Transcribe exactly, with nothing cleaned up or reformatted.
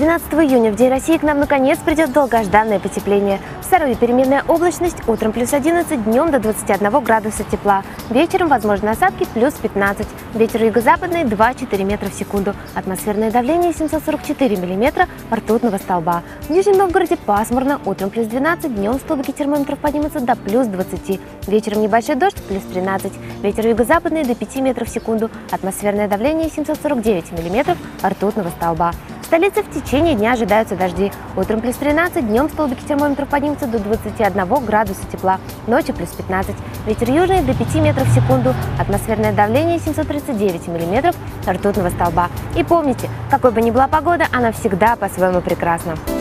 двенадцатого июня, в День России, к нам наконец придет долгожданное потепление. В Сарове переменная облачность, утром плюс одиннадцать, днем до двадцати одного градуса тепла. Вечером возможны осадки плюс пятнадцать. Ветер юго-западный два-четыре метра в секунду. Атмосферное давление семьсот сорок четыре миллиметра ртутного столба. В Нижнем Новгороде пасмурно, утром плюс двенадцать, днем столбики термометров поднимутся до плюс двадцати. Вечером небольшой дождь плюс тринадцать. Ветер юго-западный до пяти метров в секунду. Атмосферное давление семьсот сорок девять миллиметров ртутного столба. В столице в течение дня ожидаются дожди. Утром плюс тринадцать, днем столбики термометров поднимутся до двадцати одного градуса тепла, ночью плюс пятнадцать. Ветер южный до пяти метров в секунду, атмосферное давление семьсот тридцать девять миллиметров ртутного столба. И помните, какой бы ни была погода, она всегда по-своему прекрасна.